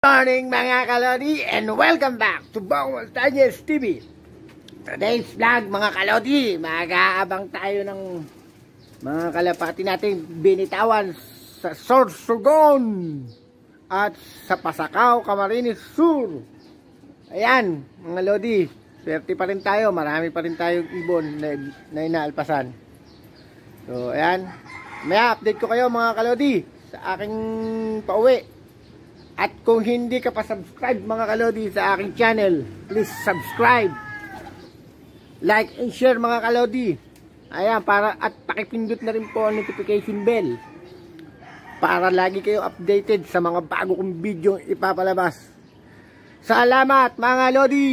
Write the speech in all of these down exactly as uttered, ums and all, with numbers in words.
Morning mga kalodi and welcome back to Bong Montañez T V. Today's vlog mga kalodi, mag-aabang tayo ng mga kalapati nating binitawan sa Sorsogon at sa Pasacao, Camarines Sur. Ayan mga lodi, swerte pa rin tayo, marami pa rin tayong ibon na, na inaalpasan. So ayan, may update ko kayo mga kalodi sa aking pauwi. At kung hindi ka pa subscribe mga kalodi sa aking channel, please subscribe, like and share mga kalodi. Ayan, para at pakipindot na rin po ang notification bell para lagi kayo updated sa mga bago kong video ipapalabas. Salamat mga lodi.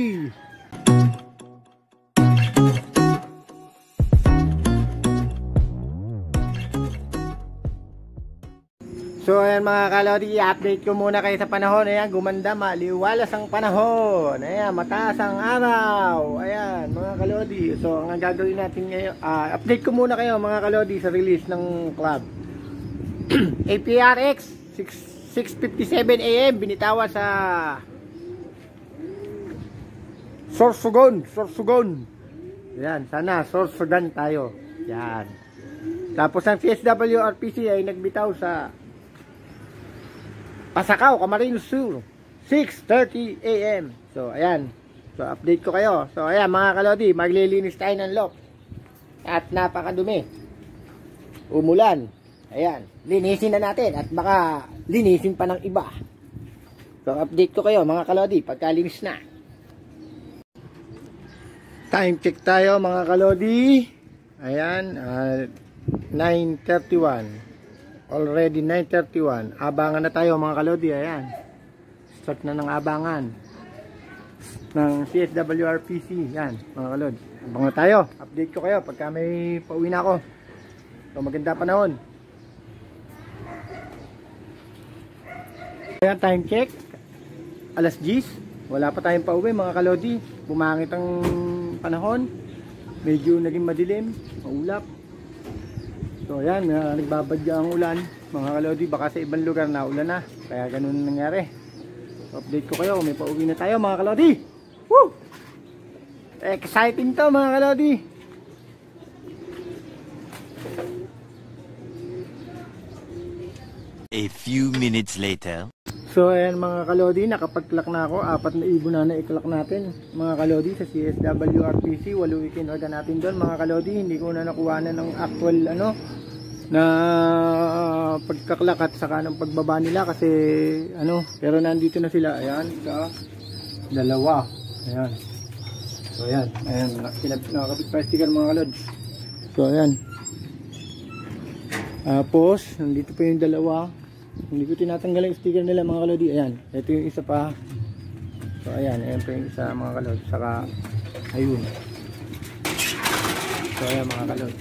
So ayan mga kalodi, i-update ko muna kayo sa panahon. Ayan, gumanda, maliwalas ang panahon. Ayan, mataas ang araw. Ayan mga kalodi. So ang gagawin natin ngayon, uh, update ko muna kayo mga kalodi sa release ng club. A P R X six fifty-seven A M binitawan sa Sorsogon. Sorsogon. Ayan, sana Sorsogon tayo. Ayan. Tapos ang C S W R P C ay nagbitaw sa Pasacao, Camarines Sur, six thirty A M So ayan, so update ko kayo. So ayan mga kalodi, maglilinis tayo ng lock. At napakadumi, umulan. Ayan, linisin na natin at baka linisin pa ng iba. So update ko kayo mga kalodi pagkalinis na. Time check tayo mga kalodi. Ayan, uh, nine thirty-one. Already nine thirty-one. Abangan na tayo mga kalodi. Ayan, start na ng abangan ng C S W R P C. Yan mga kalodi, abang na tayo. Update ko kayo pagka may pauwi na ako. So maganda panahon. Ayan, time check alas diyes. Wala pa tayong pauwi mga kalodi. Bumangit ang panahon, medyo naging madilim, maulap. So ayan, uh, nagbabadya ang ulan mga kalodi, baka sa ibang lugar na ulan na, kaya ganun nangyari. So, update ko kayo, may pauwi na tayo mga kalodi. Woo! Exciting to mga kalodi. A few minutes later. So ayan mga kalodi, nakapag-clock na ako. Apat na ibon na na-clock natin mga kalodi sa C S W R P C. Walo ikinorder natin doon mga kalodi. Hindi ko na nakuha na ng actual ano na uh, pagka-clock at saka ng pagbaba nila kasi ano, pero nandito na sila. Ayan, sa dalawa. Ayan. So ayan, ayan, nakakapit pa sticker mga kalodi. So ayan. Tapos nandito pa yung dalawa. Hindi ko tinatanggal yung sticker nila mga kalodi. Ayan, ito yung isa pa. So ayan, ayan pa yung isa mga kalodi. Saka ayun. So ayan mga kalodi.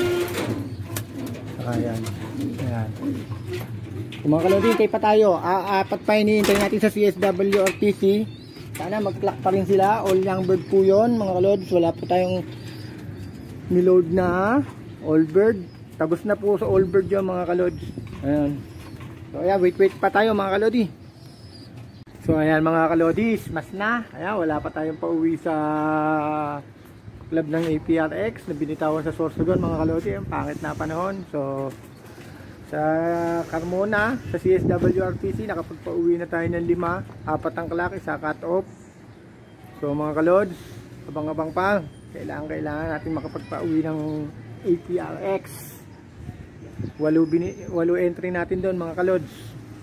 Saka ayan. Ayan. So, mga kalodi, hintay pa tayo. Apat pa hinihintay natin sa C S W R P C. Sana mag-clock pa rin sila. All young bird po yun mga kalodi. Wala po tayong niload na all bird. Tagos na po sa all bird yun mga kalodi. Ayan. So ayan, wait wait pa tayo mga kalodi. So ayan mga kalodi, mas na. Ayan, wala pa tayong pauwi sa club ng A P R X na binitawan sa Sorsogon mga kalodi. Ang pangit na panahon. So sa Carmona, sa C S W R P C, nakapagpauwi na tayo ng lima. Apat ang clock, isa cut off. So mga kalods, abang-abang pa. Kailangan kailangan natin makapagpauwi ng A P R X. Walo, bini, walo entry natin doon mga kalods.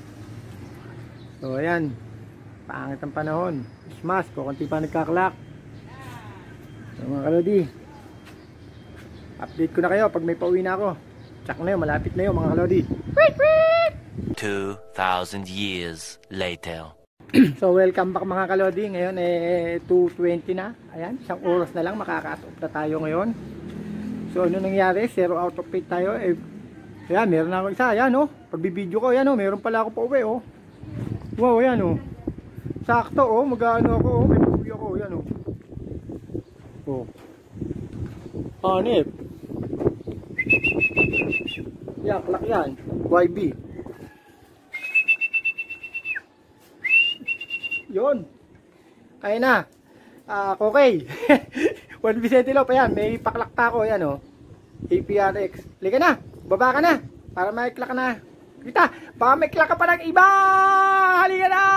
So ayan, pangit ang panahon. Smash, kukunti pa nagkaklak. So mga kalodi, update ko na kayo pag may pauwi na ako. Tsak na yun, malapit na yun mga kalodi. Two thousand years later. So welcome back mga kalodi. Ngayon eh two twenty na. Ayan, isang oras na lang makaka-off na tayo ngayon. So ano nangyari? Zero out of eight tayo. Eh, ayan, meron na ako isa. Ayan o, oh. Pagbibideo ko, ayan o, oh. Meron pala ako pa uwi o. Oh. Wow, ayan o. Oh. Sakto o, oh. Mag-ano ako o. Oh. May pauwi ako, ayan o. Oh. Oh. Hanip. Yan, klak yan. Y B. Yun. Kaya na. Ah, uh, okay. Juan Vicente Lop, ayan, may paklak pa ako, ayan, oh. A P R X. Halika na, baba ka na, para maiklak ka na. Kita, baka maiklak ka pa ng iba! Halika na!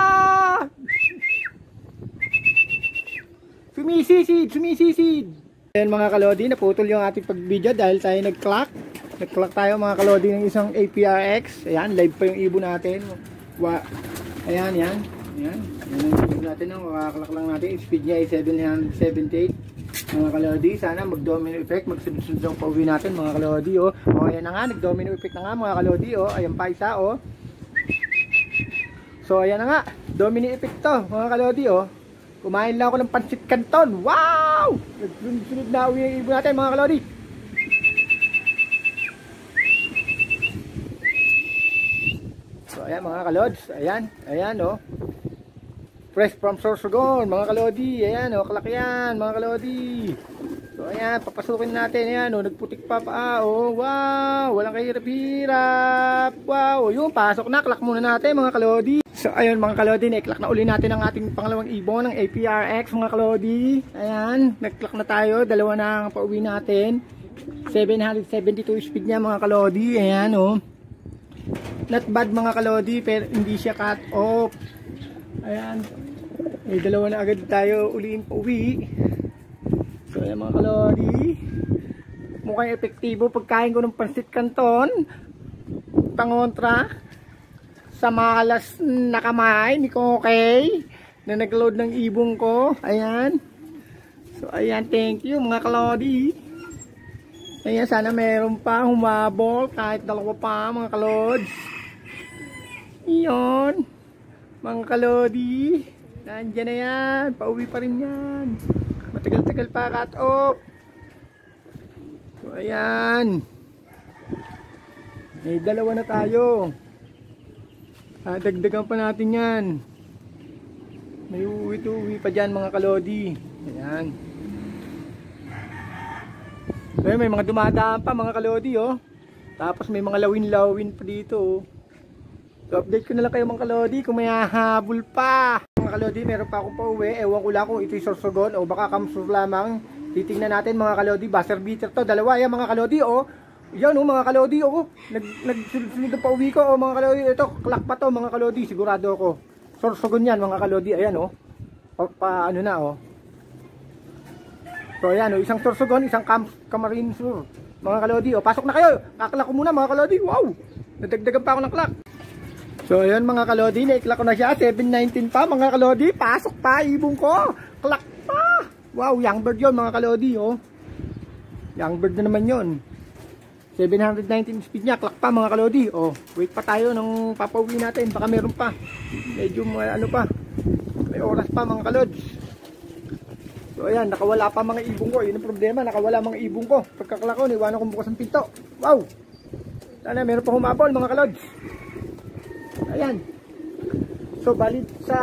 Sumisisid, sumisisid! Ayan mga kalodi, naputol yung ating pag-video dahil tayo nag-clock. Nag-clock tayo mga kalodi ng isang A P R X. Ayan, live pa yung ibon natin. Wa ayan, yan. Ayan, yan ang ibon natin. Makaklak lang natin. Speed niya ay seven seventy-eight. Mga kalodi, sana mag-domino effect. Magsunod-sunod ang pauwi natin mga kalodi. O, o ayan na nga, nag-domino effect na nga mga kalodi. O, ayan pa isa. O. So, ayan na nga. Domino effect to mga kalodi. O. Kumain lang ako ng pancit canton. Wow! Nagsunod na uwi yung ibon natin mga kalodi. So ayan mga kalods. Ayan. Ayan o. Oh. Fresh from Sorsogon mga kalodi. Ayan o. Oh. Kalaki yan mga kalodi. So ayan. Papasukin natin. Ayan o. Oh. Nagputik pa pa. O. Oh. Wow. Walang kahirap-hirap. Wow. Yung pasok na. Klak muna natin mga kalodi. So ayun mga kalodi, na-clack na uli natin ang ating pangalawang ibon ng A P R X mga kalodi. Ayan, nag-clack na tayo, dalawa na ang pauwi natin. seven seventy-two speed niya mga kalodi. Ayan oh. Not bad mga kalodi, pero hindi siya cut off. Ayan. May dalawa na agad tayo uliin pauwi. So ayan mga kalodi. Mukhang epektibo pagkain ko ng pansit canton. Pangontra sa malas na kamay ni Kokey na nag-load ng ibong ko. Ayan. So ayan, thank you mga kalodi. Ayan, sana meron pa humabol kahit dalawa pa mga kalods. Iyon mga kalodi, nandyan na yan, pauwi pa rin yan, matagal-tagal pa cut off. So ayan, may dalawa na tayo. Ah, dagdagan pa natin yan. May uwi-uwi pa dyan mga kalodi. Ayan. Ayan, may mga dumadaan pa mga kalodi oh. Tapos may mga lawin-lawin pa dito oh. So update ko na lang kayo mga kalodi kung may hahabol pa. Mga kalodi, meron pa akong pauwi. Ewan ko lang kung ito'y Sorsogon o baka kamsur lamang. Titingnan natin mga kalodi. Buzzer beater to. Dalawa yan mga kalodi oh. Yan oh mga kalodi oh. Nag nagsunod pa uwi ko oh mga kalodi. Ito klak pa to mga kalodi, sigurado ako. Sorsogon yan mga kalodi. Ayan oh. Pa, pa ano na oh. So ayan oh, isang Sorsogon, isang Cam Camarinesur. Mga kalodi oh, pasok na kayo. Kaklak ko muna mga kalodi. Wow. Nadagdagan pa ako ng klak. So ayan mga kalodi, na-klak ko na siya. seven nineteen pa mga kalodi. Pasok pa ibong ko. Klak pa. Wow, young bird 'yon mga kalodi oh. Young bird na naman 'yon. seven nineteen speed niya, klak pa mga kalodi. Oh, wait pa tayo nung papauwi natin, baka meron pa. Medyo ano pa. May oras pa mga kalods. So ayan, nakawala pa mga ibong ko. Yun ang problema, nakawala mga ibong ko. Pagkaklak ko, niwanan kong bukas ang pinto. Wow! Sana meron pa humabol mga kalods. Ayan. So balik sa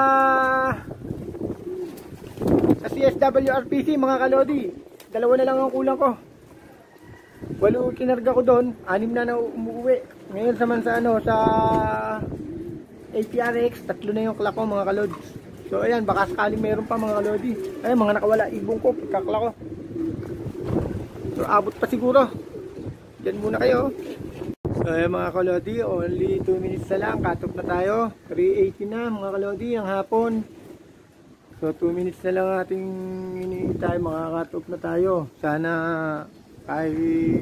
sa C S W R P C mga kalodi. Dalawa na lang ang kulang ko. Walo kinarga ko doon, anim na na umuwi. Ngayon saman sa ano, sa A P R X, tatlo na yung klak ko mga kalods. So ayan, baka sakaling meron pa mga kalodi. Ayan, mga nakawala ibong ko, pagkaklak ko. So abot pa siguro. Diyan muna kayo. So ayan mga kalodi, only two minutes na lang, cut off na tayo. three eighty na mga kalodi, ang hapon. So two minutes na lang ating iniintay, mga cut off na tayo. Sana ay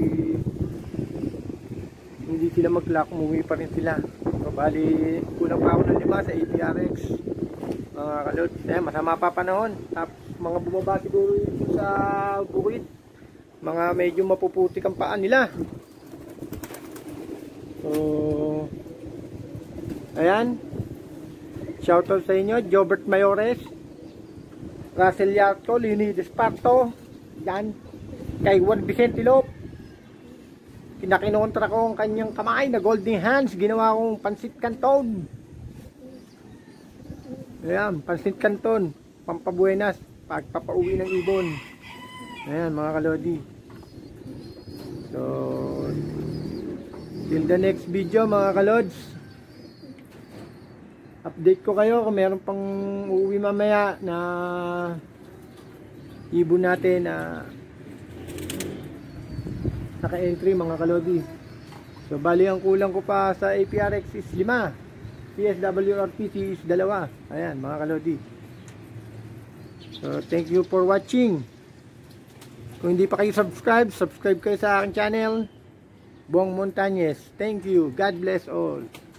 hindi sila mag-lock, umuwi pa rin sila. So bali, kulang pa ako ng lima sa A P R X mga kalod. Eh, masama pa panahon. Tapos mga bumaba siguro yung sa bukid, mga medyo mapuputik ang paan nila. So ayan, shoutout sa inyo, Jobert Mayores, Russell Yarto, Lini Desparto, yan, kay Juan Vicente Lop. Kinakinontra ko ang kanyang kamay na golden hands, ginawa kong pansit canton. Ayan, pansit canton, pampabuenas, pagpapauwi ng ibon. Ayan mga kalodi. So till the next video mga kalods. Update update ko kayo kung meron pang uuwi mamaya na ibon natin na naka-entry mga kalodi. So bali ang kulang ko pa sa A P R X is lima, C S W R P C is dalawa. Ayan mga kalodi. So thank you for watching. Kung hindi pa kayo subscribe, subscribe kayo sa aking channel, Bong Montañez. Thank you. God bless all.